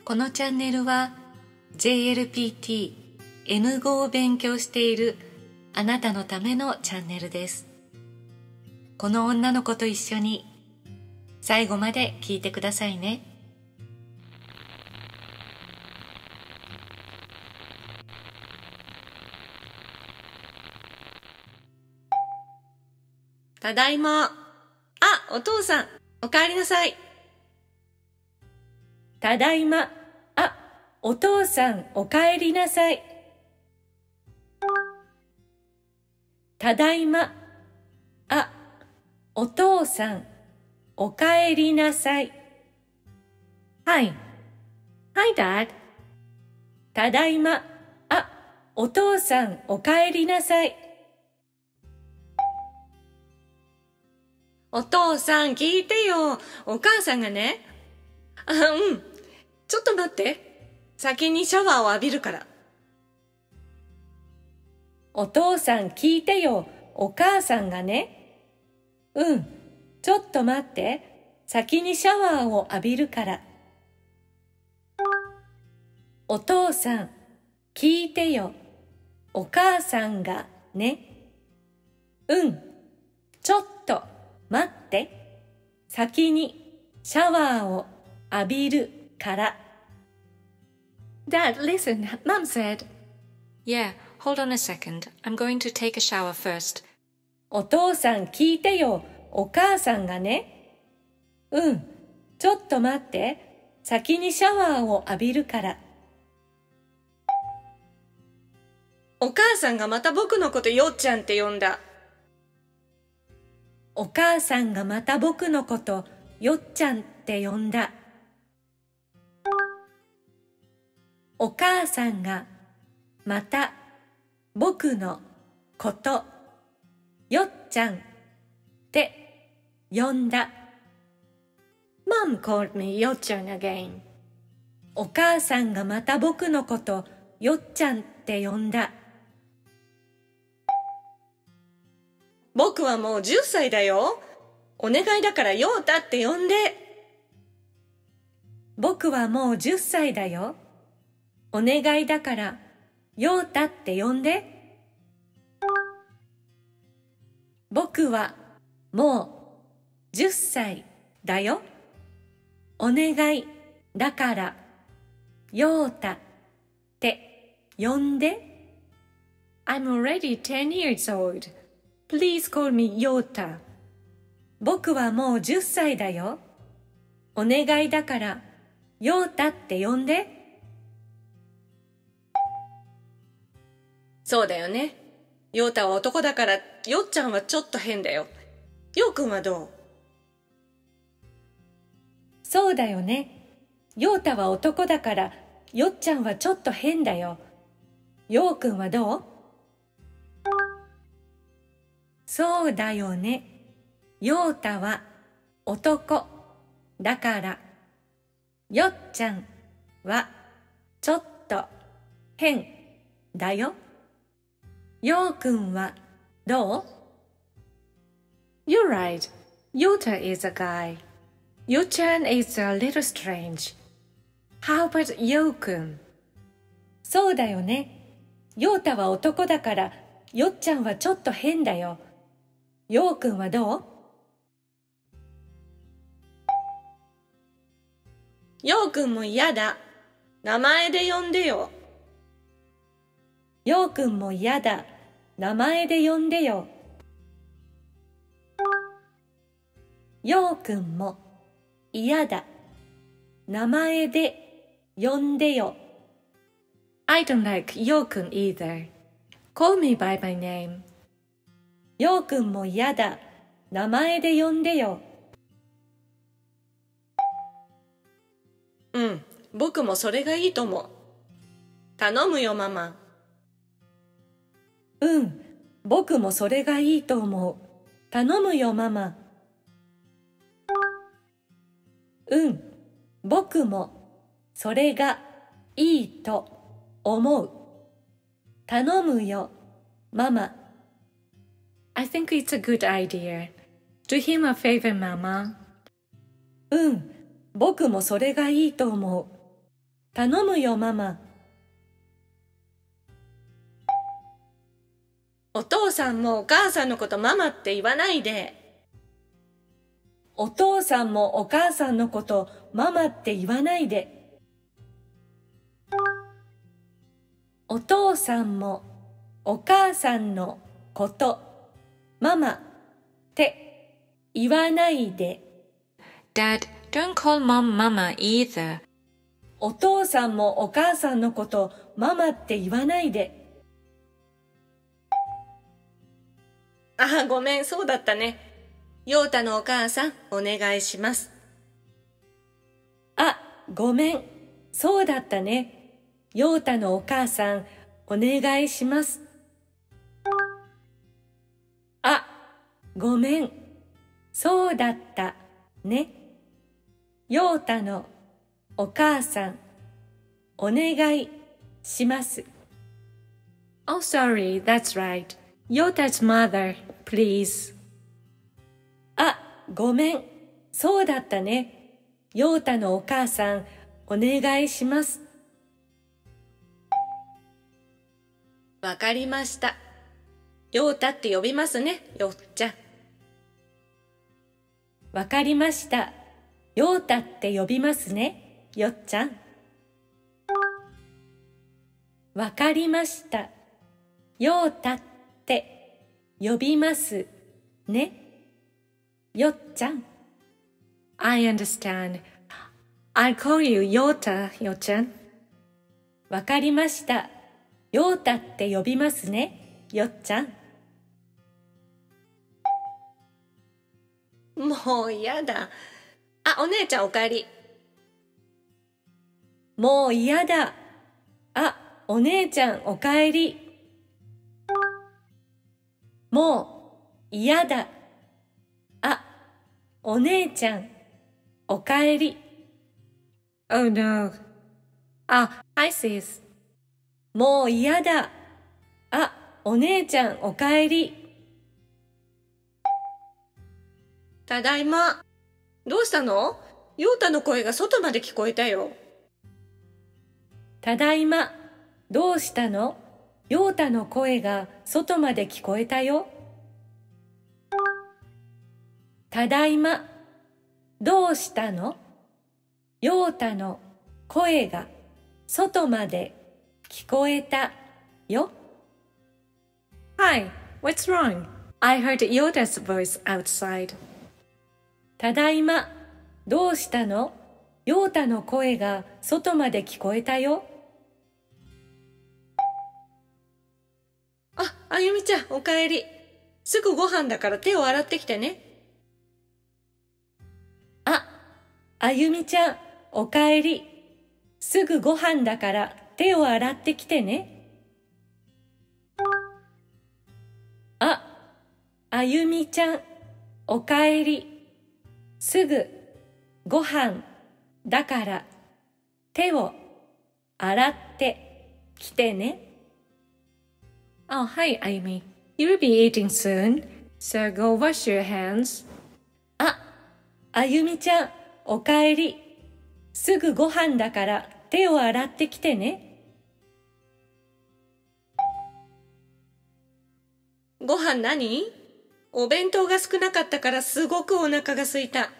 このチャンネルは JLPT N 語を勉強しているあなたのためのチャンネルです。この女の子と一緒に最後まで聞いてくださいね。ただいま。あ、お父さん、おかえりなさい。 ただいま。あ、お父さん、おかえりなさい。ただいま。あ、お父さん、おかえりなさい。 Hi. Hi, Dad. ただいま。あ、お父さん、おかえりなさい。 お父さん、聞いてよ。お母さんがね。ちょっと待って。先にシャワーを浴びるから。 お父さん聞いてよ。お母さんがね。ちょっと待って。先にシャワーを浴びるから。お父さん聞いてよ。お母さんがね。ちょっと待って。先にシャワーを浴びるから。 Dad, listen. Mum said. Yeah, hold on a second. I'm going to take a shower first. お父さん聞いてよ。お母さんがね。ちょっと待って。先にシャワーを浴びるから。 お母さんがまた僕のことよっちゃんって呼んだ。 お母さんがまた僕のことよっちゃんって呼んだ。お母さんがまた僕のことよっちゃんって呼んだ。 Mom called me よっちゃん again. お母さんがまた僕のことよっちゃんって呼んだ。 僕はもう10歳だよ。お願いだからようたって呼んで。 僕はもう10歳だよ。お願いだからようたって呼んで。僕はもう10歳だよ。お願いだからようたって呼んで。 I'm already 10 years old. Please call me Yota. 僕はもう10歳だよ。お願いだからようたって呼んで。 そうだよね。ヨータは男だからよっちゃんはちょっと変だよ。ようくんはどう？ そうだよね。ようたは男だからよっちゃんはちょっと変だよ。ようくんはどう？そうだよね。ようたは男だからよっちゃんはちょっと変だよ。ようくんはどう？ You're right. Yota is a guy. Yo-chan is a little strange. How about Yo-kun? そうだよね。ようたは男だからよっちゃんはちょっと変だよ。ようくんはどう？ ようくんも嫌だ。名前で呼んでよ。 ようくんも嫌だ。名前で呼んでよ。ようくんも嫌だ。名前で呼んでよ。 I don't like Yo-kun either. Call me by my name. ようくんも嫌だ。名前で呼んでよ。 僕もそれがいいと思う。頼むよ、ママ。 僕もそれがいいと思う。頼むよ、ママ。僕もそれがいいと思う。頼むよ、ママ。 I think it's a good idea. Do him a favor, Mama. 僕もそれがいいと思う。 頼むよママ。 お父さんもお母さんのことママって言わないで。 お父さんもお母さんのことママって言わないで。お父さんもお母さんのことママって言わないで。 Dad, don't call mom mama either. お父さんもお母さんのことママって言わないで。 あ、ごめん、そうだったね。陽太のお母さん、お願いします。 あ、ごめん、そうだったね。陽太のお母さん、お願いします。あ、ごめん、そうだったね。陽太のお母さん、お願いします。 Oh, sorry, that's right. Yota's mother, please. あ、ごめん、そうだったね。陽太のお母さん、お願いします。 わかりました。陽太って呼びますね、よっちゃん。 わかりました。陽太って呼びますね、よっちゃん。わかりました。陽太って呼びますね、よっちゃん。 I understand. I'll call you Yota, Yo-chan. わかりました。陽太って呼びますね、よっちゃん。 もう嫌だ。あ、お姉ちゃんおかえり。 もう嫌だ。あ、お姉ちゃんおかえり。もう嫌だ。あ、お姉ちゃんおかえり。 Oh no. Ah, hi sis. もう嫌だ。あ、お姉ちゃんおかえり。 ただいま。どうしたの？陽太の声が外まで聞こえたよ。 ただいま。どうしたの？陽太の声が外まで聞こえたよ。ただいま。どうしたの？陽太の声が外まで聞こえたよ。 Hi, what's wrong? I heard Yota's voice outside. ただいま。どうしたの？陽太の声が外まで聞こえたよ。 あ、あゆみちゃんおかえり。すぐご飯だから手を洗ってきてね。 あ、あゆみちゃんおかえり。すぐご飯だから手を洗ってきてね。あ、あゆみちゃんおかえり。すぐご飯だから手を洗ってきてね。 Oh, hi Amy. You'll be eating soon, so go wash your hands. あ、あゆみちゃんおかえり。すぐご飯だから手を洗ってきてね。 ご飯何？お弁当が少なかったからすごくお腹が空いた。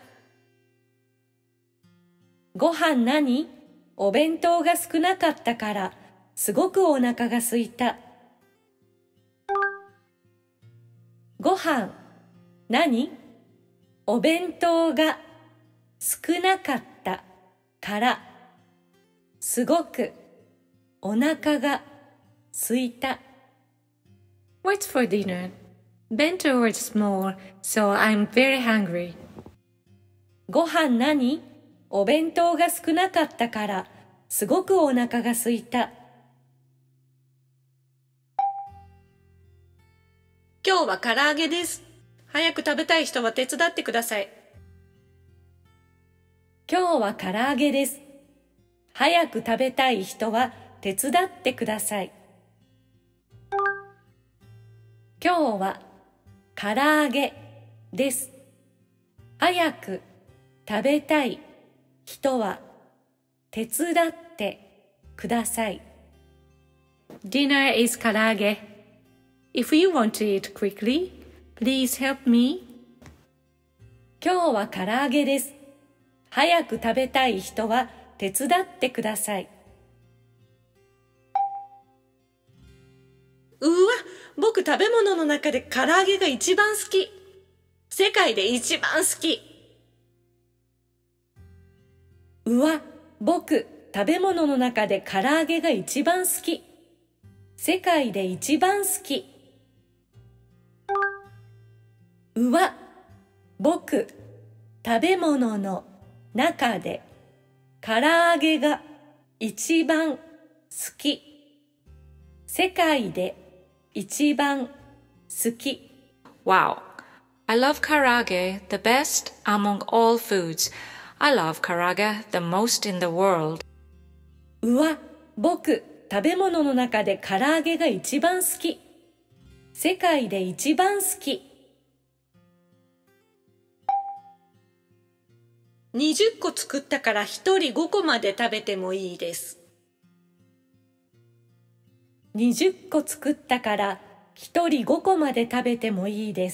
ご飯何？お弁当が少なかったからすごくお腹が空いた。ご飯何？お弁当が少なかったからすごくお腹が空いた。 What's for dinner? Bento was small, so I'm very hungry. ご飯何？お弁当が少なかったからすごくお腹が空いた。 今日は唐揚げです。早く食べたい人は手伝ってください。 今日は唐揚げです。早く食べたい人は手伝ってください。今日は唐揚げです。早く食べたい人は手伝ってください。 Dinner is 唐揚げ。If you want to eat quickly, please help me. 今日は唐揚げです。早く食べたい人は手伝ってください。 うわ、僕食べ物の中で唐揚げが一番好き。世界で一番好き。 うわ、僕食べ物の中で唐揚げが一番好き。世界で一番好き。うわ、僕食べ物の中で唐揚げが一番好き。世界で一番好き。 Wow. I love karaage the best among all foods. I love karaage the most in the world. うわ、僕食べ物の中で唐揚げが一番好き。世界で一番好き。 20個作ったから1人5個まで食べてもいいです。 20個作ったから1人5個まで食べてもいいです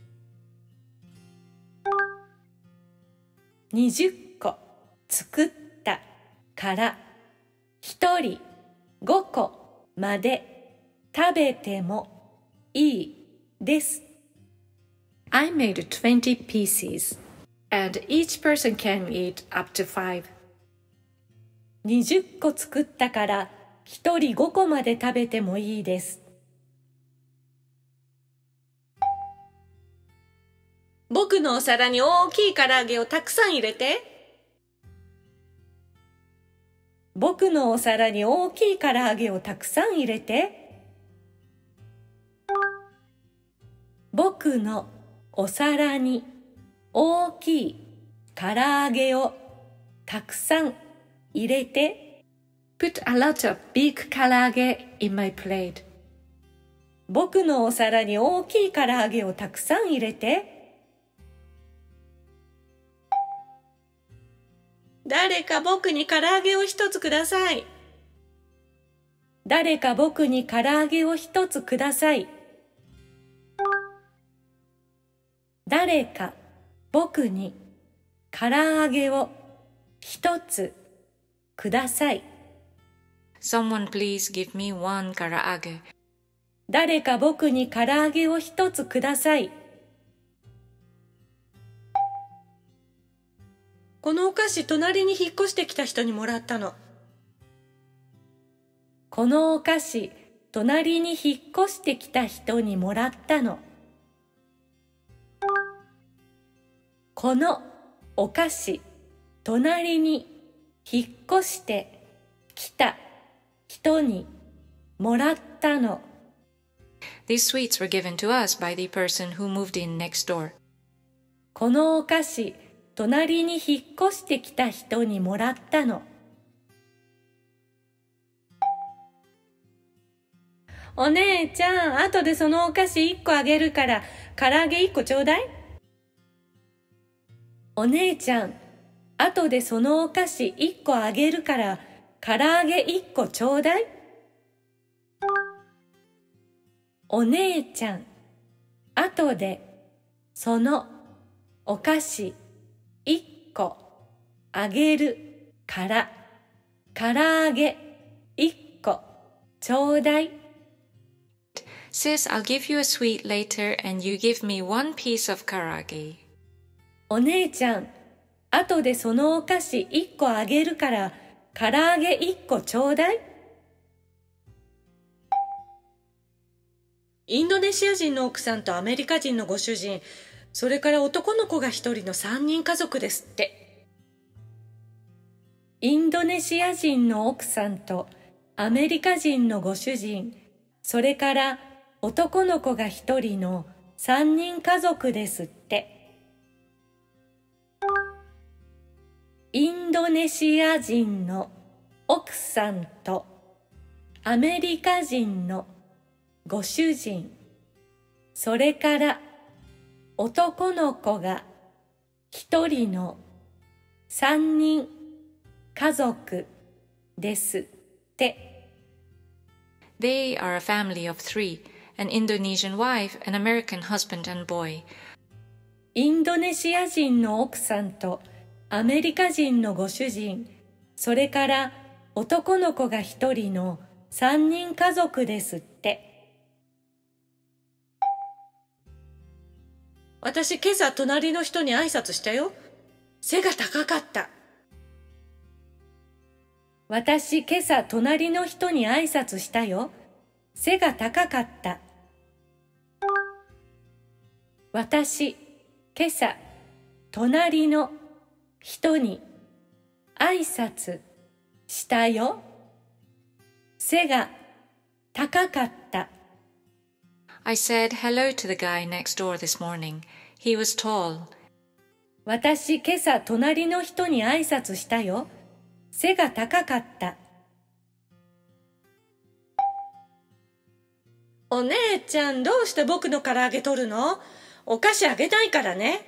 。20個作ったから1人5個まで食べてもいいです。 I made 20 pieces, and each person can eat up to 5. 20個作ったから1人5個まで食べてもいいです。 僕のお皿に大きい唐揚げをたくさん入れて。 僕のお皿に大きい唐揚げをたくさん入れて。僕のお皿に大きい唐揚げをたくさん入れて。 Put a lot of big karaage in my plate. 僕のお皿に大きい唐揚げをたくさん入れて。 誰か僕に唐揚げを一つください。 誰か僕に唐揚げを一つください。誰か僕に唐揚げを一つください。 Someone please give me one karaage. 誰か僕に唐揚げを一つください。 このお菓子隣に引っ越してきた人にもらったの。 このお菓子隣に引っ越してきた人にもらったの。このお菓子隣に引っ越してきた人にもらったの。 These sweets were given to us by the person who moved in next door. このお菓子隣に引っ越してきた人にもらったの。お姉ちゃん、後でそのお菓子1個あげるから唐揚げ1個ちょうだい。お姉ちゃん、後でそのお菓子1個あげるから唐揚げ1個ちょうだい。お姉ちゃん、後でそのお菓子1個あげるから唐揚げ1個ちょうだい。 Sis, I'll give you a sweet later and you give me one piece of karaage. お姉ちゃん、後でそのお菓子1個あげるから唐揚げ1個ちょうだい。 インドネシア人の奥さんとアメリカ人のご主人、それから男の子が1人の3人家族ですって。 インドネシア人の奥さんとアメリカ人のご主人、それから男の子が1人の3人家族ですって。インドネシア人の奥さんとアメリカ人のご主人、それから男の子が1人の3人家族ですって。 They are a family of three, an Indonesian wife, an American husband and boy. インドネシア人の奥さんとアメリカ人のご主人、それから男の子が一人の三人家族ですって。 私今朝隣の人に挨拶したよ。背が高かった。 私今朝隣の人に挨拶したよ。背が高かった。私今朝隣の人に挨拶したよ。背が高かった。 I said hello to the guy next door this morning. He was tall. 私今朝隣の人に挨拶したよ。背が高かった。 お姉ちゃん、どうして僕の唐揚げ取るの？お菓子あげないからね。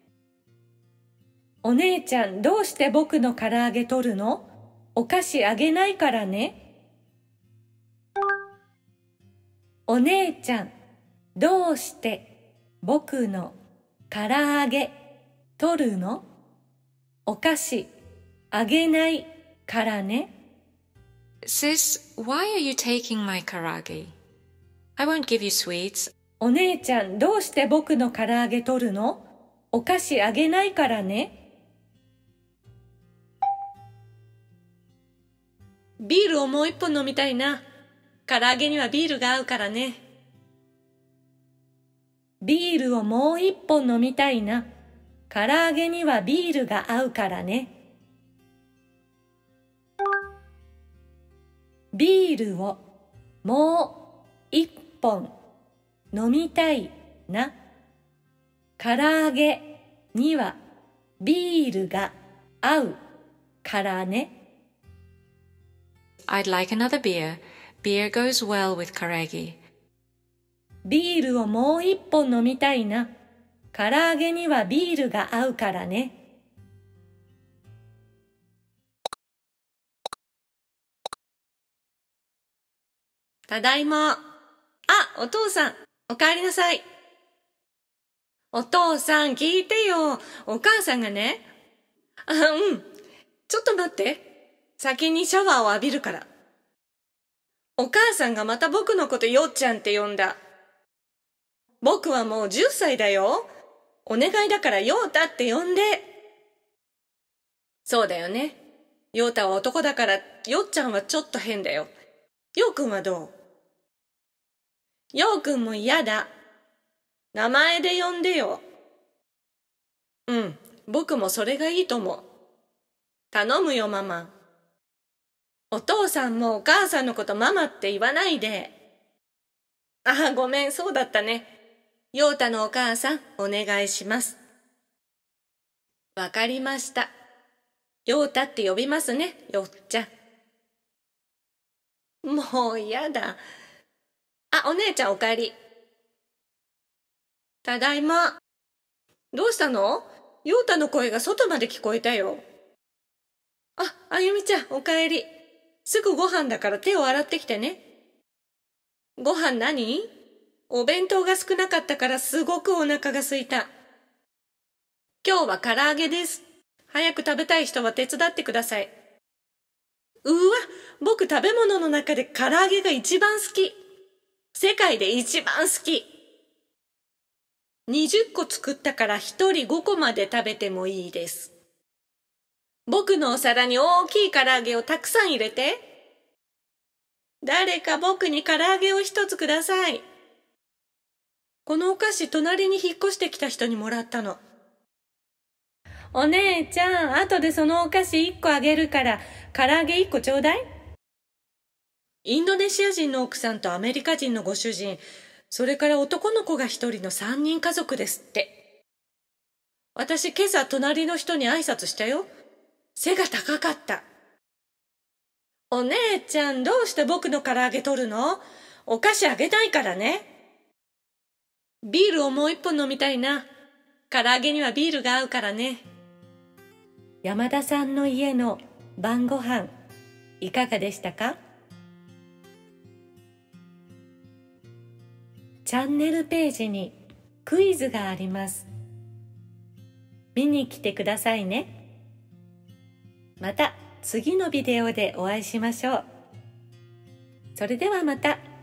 お姉ちゃん、どうして僕の唐揚げ取るの？お菓子あげないからね。お姉ちゃん、どうして僕の唐揚げ取るの？お菓子あげないからね。 Sis, why are you taking my karage? I won't give you sweets. お姉ちゃん、どうして僕の唐揚げ取るの？お菓子あげないからね。 ビールをもう一本飲みたいな。唐揚げにはビールが合うからね。 ビールをもう一本飲みたいな。唐揚げにはビールが合うからね。ビールをもう一本飲みたいな。唐揚げにはビールが合うからね。 I'd like another beer. Beer goes well with karage. ビールをもう一本飲みたいな。唐揚げにはビールが合うからね。 ただいま。あ、お父さん、お帰りなさい。お父さん、聞いてよ。お母さんがね。ちょっと待って。先にシャワーを浴びるから。お母さんがまた僕のことよっちゃんって呼んだ。僕はもう10歳だよ。お願いだからようたって呼んで。そうだよね。ようたは男だからよっちゃんはちょっと変だよ。ようくんはどう？ようくんも嫌だ。名前で呼んでよ。僕もそれがいいと思う。頼むよ、ママ。お父さんもお母さんのことママって言わないで。ごめん、そうだったね。陽太のお母さん、お願いします。わかりました。陽太って呼びますね、よっちゃん。もう嫌だ。お姉ちゃんお帰り。ただいま。どうしたの？陽太の声が外まで聞こえたよ。あゆみちゃんお帰り。すぐご飯だから手を洗ってきてね。ご飯何？お弁当が少なかったからすごくお腹が空いた。今日は唐揚げです。早く食べたい人は手伝ってください。僕食べ物の中で唐揚げが一番好き。世界で一番好き。20個作ったから1人5個まで食べてもいいです。僕のお皿に大きい唐揚げをたくさん入れて。誰か僕に唐揚げを1つください。このお菓子隣に引っ越してきた人にもらったの。 お姉ちゃん、後でそのお菓子1個あげるから、唐揚げ1個ちょうだい。 インドネシア人の奥さんとアメリカ人のご主人、それから男の子が1人の3人家族ですって。私今朝隣の人に挨拶したよ。背が高かった。お姉ちゃん、どうして僕の唐揚げ取るの？お菓子あげないからね。ビールをもう一本飲みたいな。唐揚げにはビールが合うからね。 山田さんの家の晩ご飯いかがでしたか？チャンネルページにクイズがあります。見に来てくださいね。また次のビデオでお会いしましょう。それではまた。